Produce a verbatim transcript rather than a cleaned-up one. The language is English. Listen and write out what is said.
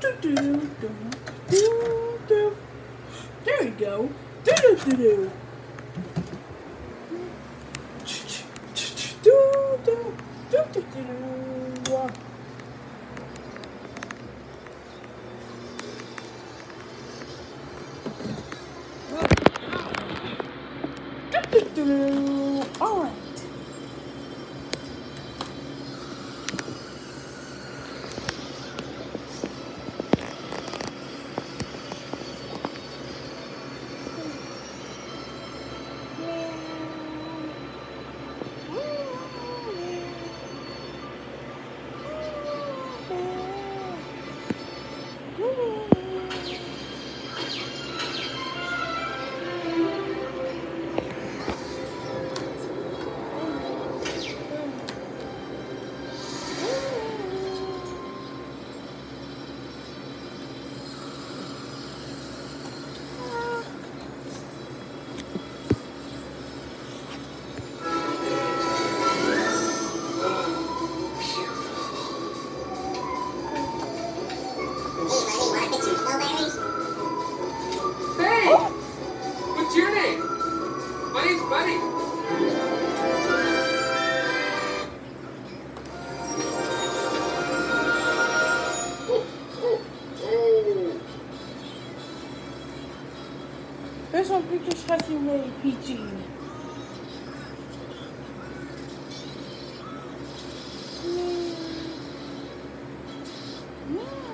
do, do, do, do. There you go. Do, do, do, do. Do, do, do, do, do. All right. This one picture has been made P G. Mm. Mm.